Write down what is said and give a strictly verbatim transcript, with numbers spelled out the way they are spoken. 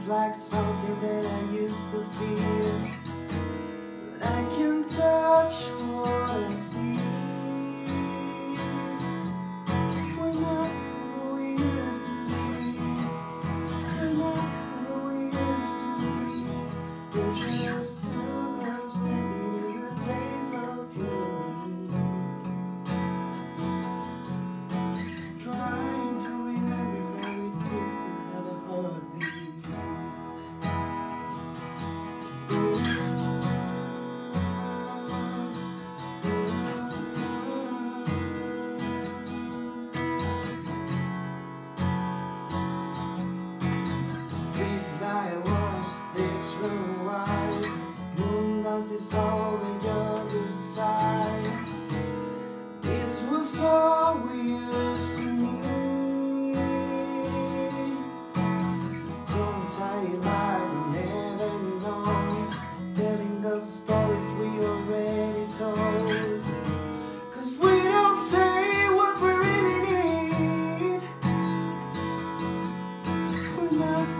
like something that I used to feel, but I can touch what I see. We're not who we used to be. We're not who we used to be. We're just two girls standing in the place of you and me, trying to remember how it feels to have a heartbeat. I want to stay through while moon dances over the other side. This was all we used to need. Don't tell you like we never known, telling us the stories we already told. Cause we don't say what we really need. We're not